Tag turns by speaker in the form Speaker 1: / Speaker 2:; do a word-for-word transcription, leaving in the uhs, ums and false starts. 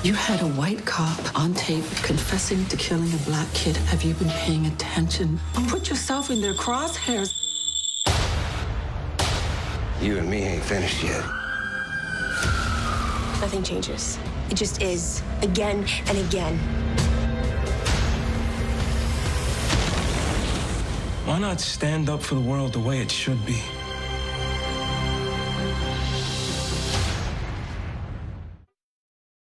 Speaker 1: You had a white cop on tape confessing to killing a black kid. Have you been paying attention? Put yourself in their crosshairs.
Speaker 2: You and me ain't finished yet.
Speaker 3: Nothing changes. It just is, again and again.
Speaker 4: Why not stand up for the world the way it should be?